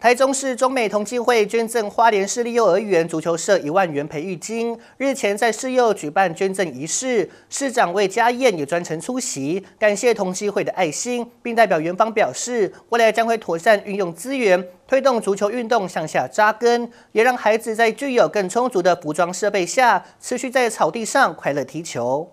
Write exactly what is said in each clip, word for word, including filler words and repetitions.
台中市中美同济会捐赠花莲市立幼儿园足球社一万元培育金，日前在市幼举办捐赠仪式，市长魏家燕也专程出席，感谢同济会的爱心，并代表园方表示，未来将会妥善运用资源，推动足球运动向下扎根，也让孩子在具有更充足的服装设备下，持续在草地上快乐踢球。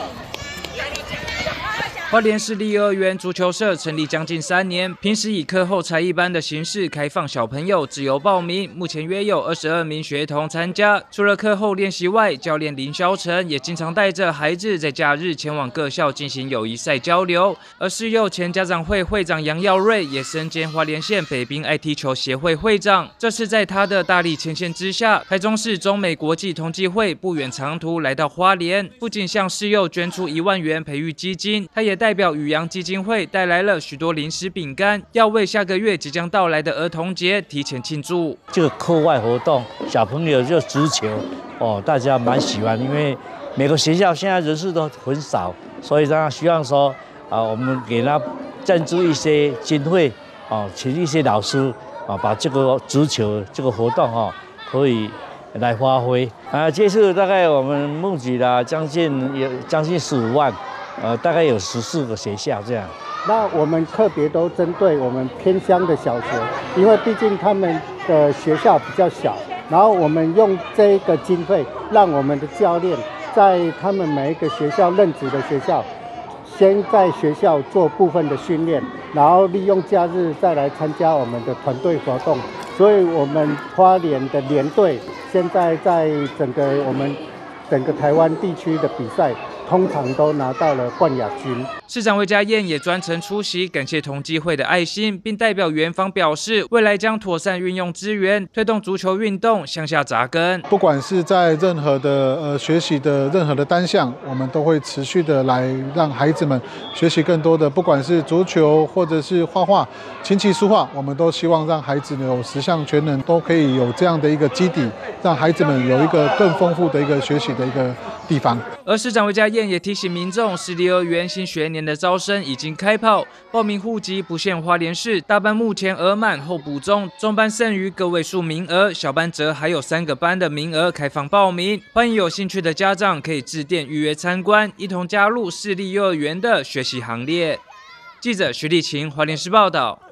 花莲市立幼儿园足球社成立将近三年，平时以课后才艺班的形式开放小朋友自由报名。目前约有二十二名学童参加。除了课后练习外，教练林霄成也经常带着孩子在假日前往各校进行友谊赛交流。而市幼前家长会会长杨耀瑞也身兼花莲县北滨爱踢球协会会长。这次在他的大力牵线之下，台中市中美国际同济会不远长途来到花莲，不仅向市幼捐出一万元培育基金，他也代表宇阳基金会带来了许多零食饼干，要为下个月即将到来的儿童节提前庆祝。 这个课外活动，小朋友就足球哦，大家蛮喜欢，因为每个学校现在人数都很少，所以他希望说啊，我们给他赞助一些经费哦，请一些老师啊，把这个足球这个活动哈可以来发挥啊。这次大概我们募集了将近有将近十五万。 呃，大概有十四个学校这样。 那我们特别都针对我们偏乡的小学，因为毕竟他们的学校比较小，然后我们用这一个经费，让我们的教练在他们每一个学校任职的学校，先在学校做部分的训练，然后利用假日再来参加我们的团队活动。所以，我们花莲的联队现在在整个我们整个台湾地区的比赛。 通常都拿到了冠亚军。 市长魏家燕也专程出席，感谢同济会的爱心，并代表园方表示，未来将妥善运用资源，推动足球运动向下扎根。 不管是在任何的呃学习的任何的单项，我们都会持续的来让孩子们学习更多的，不管是足球或者是画画、琴棋书画，我们都希望让孩子有十项全能，都可以有这样的一个基底，让孩子们有一个更丰富的一个学习的一个地方。 而市长魏家燕也提醒民众，市立幼儿园新学年的招生已经开跑，报名户籍不限花莲市，大班目前额满后补中，中班剩余个位数名额，小班则还有三个班的名额开放报名。欢迎有兴趣的家长可以致电预约参观，一同加入市立幼儿园的学习行列。记者徐立晴，花莲市报道。